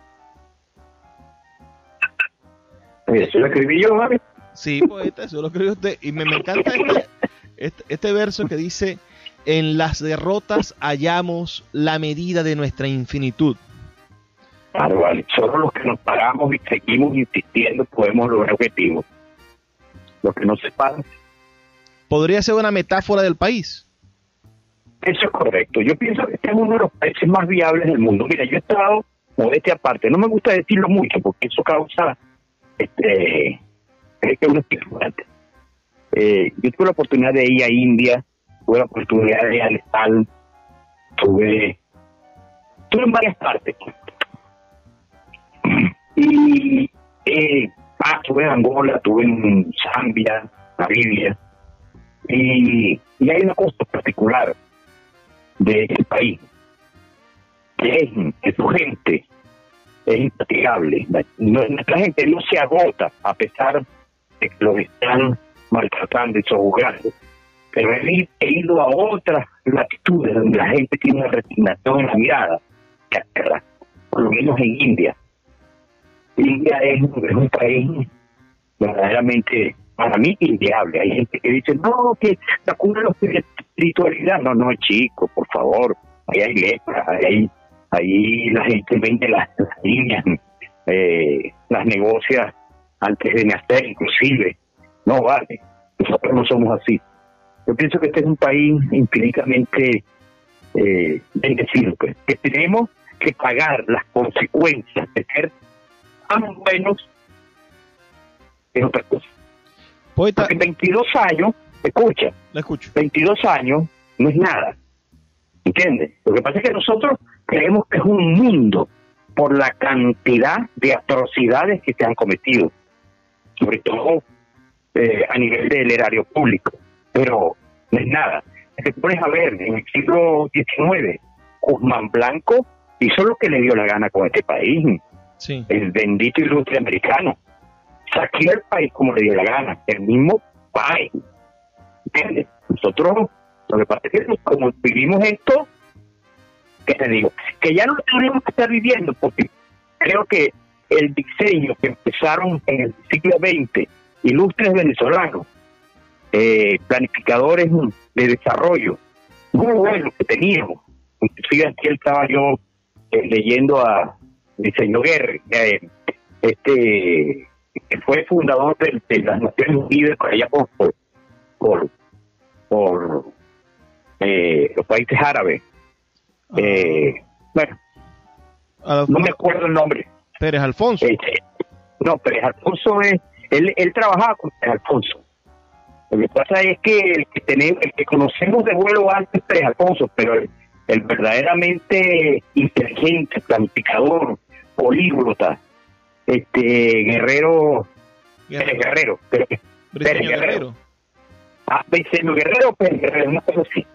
Eso lo escribí yo, ¿vale? Sí, poeta, eso lo escribió usted. Y me, me encanta este, este, este verso que dice: en las derrotas hallamos la medida de nuestra infinitud. Claro, vale. Solo los que nos paramos y seguimos insistiendo podemos lograr objetivos. Los que nos separan. ¿Podría ser una metáfora del país? Eso es correcto. Yo pienso que este es uno de los países más viables del mundo. Mira, yo he estado, modestia aparte, no me gusta decirlo mucho porque eso causa este es que uno es ignorante. Eh, yo tuve la oportunidad de ir a India, tuve la oportunidad de ir al Nepal, tuve, tuve en varias partes. Y eh, ah, tuve en Angola, tuve en Zambia, Namibia. Y, y hay una cosa particular de este país, que es que su gente es infatigable. Nuestra gente no se agota a pesar de que los están maltratando y sojuzgando. Pero he, he ido a otras latitudes donde la gente tiene una resignación en la mirada, por lo menos en India. India es, es un país verdaderamente, para mí, inviable. Hay gente que dice, no, que la cura de la espiritualidad. No, no, chico, por favor. Ahí hay lepra, ahí, ahí la gente vende las, las líneas, eh, las negocia antes de nacer, inclusive. No vale, nosotros no somos así. Yo pienso que este es un país infinitamente eh, bendecido, pues, que tenemos que pagar las consecuencias de ser tan buenos en otra cosa. Poeta. Porque veintidós años, escucha, la escucho. veintidós años no es nada, ¿entiendes? Lo que pasa es que nosotros creemos que es un mundo por la cantidad de atrocidades que se han cometido, sobre todo eh, a nivel del erario público, pero no es nada. Te pones a ver, en el siglo diecinueve, Guzmán Blanco hizo lo que le dio la gana con este país, sí. El bendito ilustre americano, saqueó el país como le dio la gana, el mismo país, ¿entiendes? Nosotros, lo que pasa es que como vivimos esto, ¿qué te digo? Que ya no lo tenemos que estar viviendo, porque creo que el diseño que empezaron en el siglo veinte, ilustres venezolanos, eh, planificadores de desarrollo, muy buenos que teníamos. Inclusive aquí estaba yo eh, leyendo a Diseño Guerra, eh, este que fue fundador de, de las Naciones Unidas por allá por por, por, por eh, los países árabes. Eh, bueno, Alfonso, no me acuerdo el nombre. Pérez Alfonso. Eh, no, Pérez Alfonso es, él, él trabajaba con Pérez Alfonso. Lo que pasa es que el que tenemos, el que conocemos de vuelo alto es Pérez Alfonso, pero el, el verdaderamente inteligente, planificador, políglota, este Guerrero, Pérez Guerrero, Pérez, Pérez Guerrero. Guerrero. Ah, Briceño Guerrero, Pérez Guerrero, una cosa así.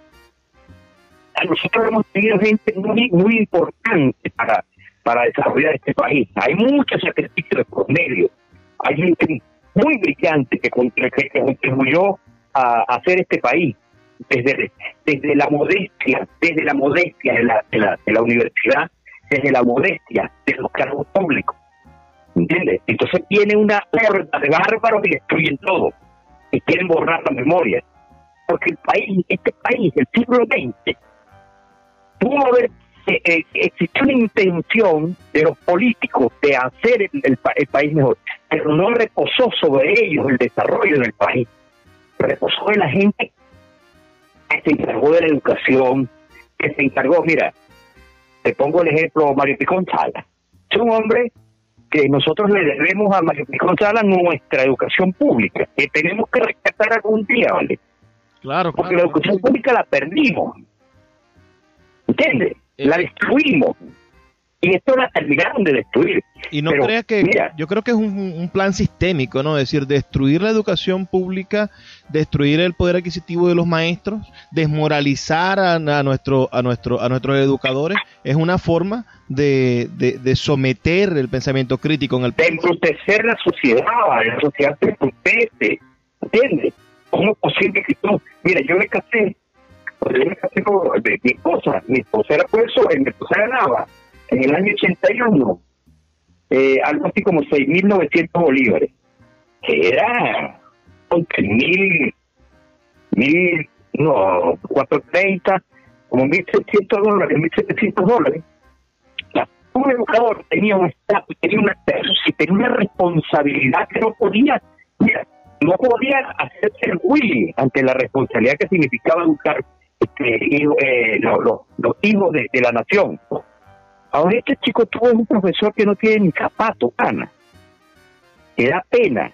A nosotros hemos tenido gente muy, muy importante para, para desarrollar este país. Hay muchos sacrificios por medio. Hay gente muy brillante que contribuyó a, a hacer este país desde, desde la modestia, desde la modestia de la, de, la, de la universidad, desde la modestia de los cargos públicos. ¿Entiendes? Entonces viene una horda de bárbaros y destruyen todo. Y quieren borrar la memoria. Porque el país, este país, el siglo veinte, pudo haber, eh, eh, existió una intención de los políticos de hacer el, el, el país mejor, pero no reposó sobre ellos el desarrollo del país. Reposó en la gente que se encargó de la educación, que se encargó, mira, te pongo el ejemplo, Mario Picón Sala. Es un hombre que nosotros le debemos a Mario Picón Sala nuestra educación pública, que tenemos que rescatar algún día, ¿vale? Claro, Porque claro, la educación claro. pública la perdimos, ¿entiendes? Eh, La destruimos. Y esto la terminaron de destruir. Y no Pero, crea que, mira, yo creo que es un, un plan sistémico, ¿no? Es decir, destruir la educación pública, destruir el poder adquisitivo de los maestros, desmoralizar a, a nuestro, a nuestro, a nuestros educadores, es una forma de, de, de someter el pensamiento crítico en el de país. embrutecer la sociedad, la sociedad se embrutece, ¿entiendes? ¿Cómo es posible que tú, mira, yo me casé, yo me casé con mi esposa, mi esposa era por eso, mi esposa ganaba en el año ochenta y uno, eh, algo así como seis mil novecientos bolívares, que era mil, mil, no, cuatrocientos treinta, como mil seiscientos dólares, mil setecientos dólares. La, un educador tenía un estatus, tenía una, tenía una responsabilidad que no podía, mira, no podía hacerse el Willy ante la responsabilidad que significaba educar este, hijo, eh, lo, lo, los hijos de, de la nación. Ahora este chico tuvo un profesor que no tiene ni zapato, Ana. Que da pena.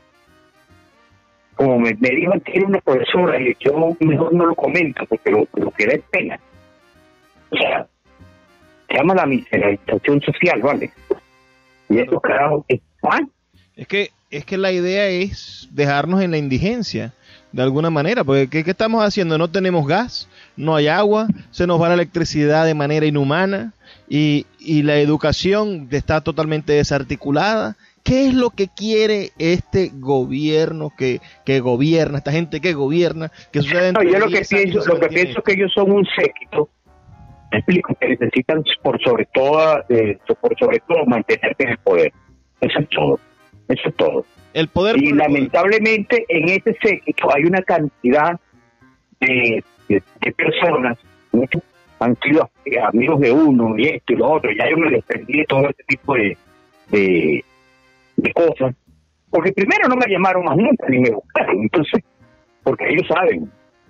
Como me, me dijo antes una profesora, y yo mejor no lo comento porque lo, lo que da es pena. O sea, se llama la miserabilización social, ¿vale? Y eso, carajo, es ¿ah? Es que, es que la idea es dejarnos en la indigencia, de alguna manera, porque ¿qué, qué estamos haciendo? No tenemos gas, no hay agua, se nos va la electricidad de manera inhumana, y, y la educación está totalmente desarticulada. ¿Qué es lo que quiere este gobierno que, que gobierna, esta gente que gobierna? Que sucede no, yo lo que pienso, lo que pienso es que ellos son un séquito, me explico, que necesitan por sobre todo, eh, por sobre todo mantenerse en el poder. Eso es todo, eso es todo. El poder y lamentablemente poder. En ese séquito hay una cantidad de, de, de personas, muchos han sido amigos de uno y esto y lo otro, ya yo me desprendí de todo este tipo de, de de cosas, porque primero no me llamaron más nunca ni me buscaron, entonces, porque ellos saben,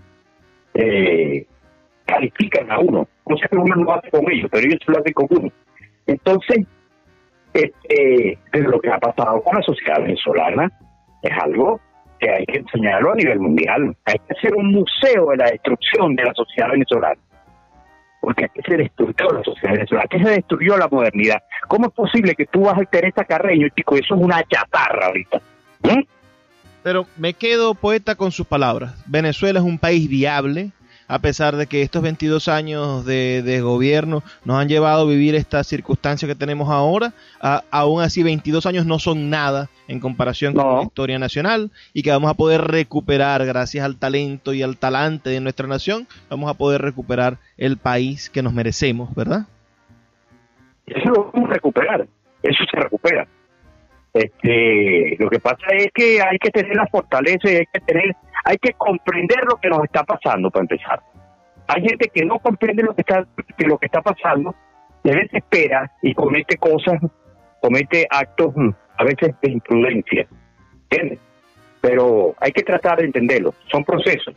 eh, califican a uno, cosa que uno no lo hace con ellos, pero ellos lo hacen con uno. Entonces, este, lo que ha pasado con la sociedad venezolana es algo que hay que enseñarlo a nivel mundial. Hay que hacer un museo de la destrucción de la sociedad venezolana, porque aquí se destruyó la sociedad venezolana, aquí se destruyó la modernidad. ¿Cómo es posible que tú vas al Teresa Carreño, chico? Eso es una chatarra ahorita. ¿Eh? Pero me quedo, poeta, con sus palabras. Venezuela es un país viable, a pesar de que estos veintidós años de, de gobierno nos han llevado a vivir esta circunstancia que tenemos ahora. A, aún así, veintidós años no son nada en comparación no. con la historia nacional, y que vamos a poder recuperar, gracias al talento y al talante de nuestra nación, vamos a poder recuperar el país que nos merecemos, ¿verdad? Eso lo vamos a recuperar, eso se recupera. Este, lo que pasa es que hay que tener la fortaleza, hay que tener, hay que comprender lo que nos está pasando para empezar. Hay gente que no comprende lo que está, que lo que está pasando, se desespera y comete cosas, comete actos a veces de imprudencia, ¿entiendes? Pero hay que tratar de entenderlo, son procesos.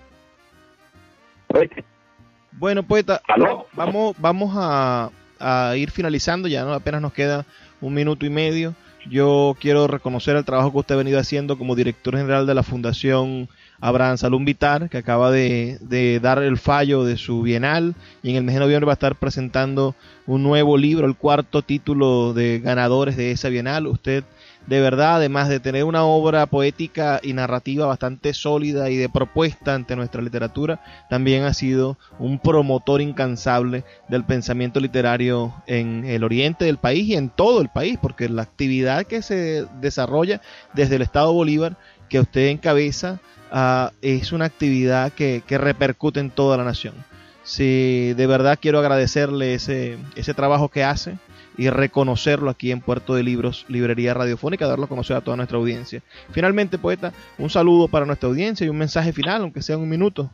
¿Oíste? Bueno, poeta, ¿Aló? vamos, vamos a, a ir finalizando, ya no apenas nos queda un minuto y medio. Yo quiero reconocer el trabajo que usted ha venido haciendo como director general de la Fundación Abraham Salum Vitar, que acaba de, de dar el fallo de su bienal, y en el mes de noviembre va a estar presentando un nuevo libro, el cuarto título de ganadores de esa bienal. Usted, de verdad, además de tener una obra poética y narrativa bastante sólida y de propuesta ante nuestra literatura, también ha sido un promotor incansable del pensamiento literario en el oriente del país y en todo el país, porque la actividad que se desarrolla desde el Estado Bolívar, que usted encabeza, uh, es una actividad que, que repercute en toda la nación. Sí, de verdad quiero agradecerle ese, ese trabajo que hace y reconocerlo aquí en Puerto de Libros, Librería Radiofónica, darlo a conocer a toda nuestra audiencia. Finalmente, poeta, un saludo para nuestra audiencia y un mensaje final, aunque sea un minuto.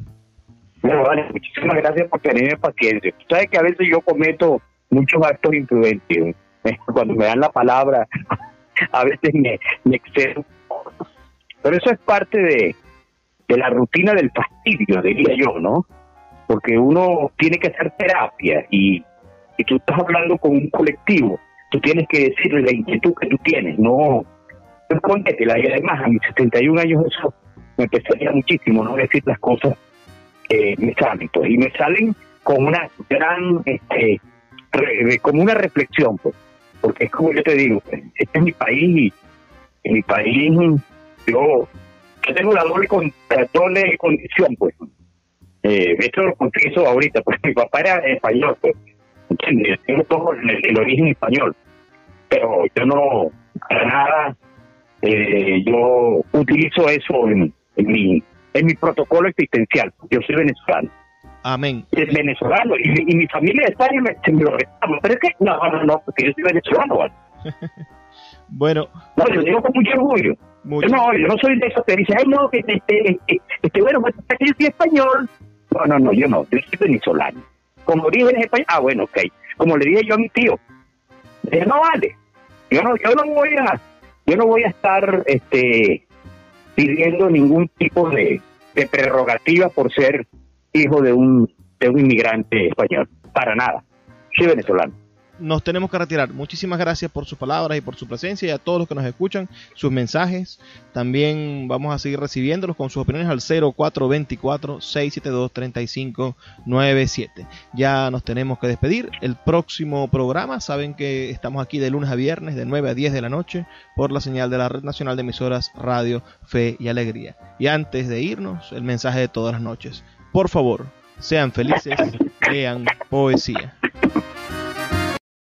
Bueno, vale, muchísimas gracias por tenerme paciencia. Tú sabes que a veces yo cometo muchos actos imprudentes. Cuando me dan la palabra, a veces me, me excedo. Pero eso es parte de, de la rutina del fastidio, diría yo, ¿no? Porque uno tiene que hacer terapia y y tú estás hablando con un colectivo, tú tienes que decirle la inquietud que tú tienes, no escóndetela. Y además a mis setenta y un años eso me pesaría muchísimo, no decir las cosas que me salen, pues, y me salen con una gran, este, re, como una reflexión, pues, porque es como yo te digo, pues, este es mi país y en mi país yo, yo tengo la doble, con, la doble condición, pues, eh, esto lo confieso ahorita, pues mi papá era español, pues, ¿entiendes? Tengo todo el, el origen español, pero yo no, para nada, eh, yo utilizo eso en, en mi en mi protocolo existencial. Yo soy venezolano. Amén. Es venezolano, y, y mi familia de España me, se me lo reclama, pero es que, no, no, no, porque yo soy venezolano, ¿vale? Bueno. No, yo digo con mucho orgullo. Mucho. Yo no, yo no soy de esos que dicen, ay, no, que este, este, este, bueno, pues yo soy español. No, no, no, yo no, yo soy venezolano. Como origen español, ah, bueno, ok. Como le dije yo a mi tío, dije, no vale, yo no, yo no voy a, yo no voy a estar, este, pidiendo ningún tipo de, de prerrogativa por ser hijo de un, de un inmigrante español, para nada. Soy venezolano. Nos tenemos que retirar. Muchísimas gracias por sus palabras y por su presencia, y a todos los que nos escuchan, sus mensajes. También vamos a seguir recibiéndolos con sus opiniones al cero cuatro dos cuatro, seis siete dos, tres cinco nueve siete. Ya nos tenemos que despedir. El próximo programa, saben que estamos aquí de lunes a viernes de nueve a diez de la noche por la señal de la Red Nacional de Emisoras Radio Fe y Alegría. Y antes de irnos, el mensaje de todas las noches. Por favor, sean felices, lean poesía.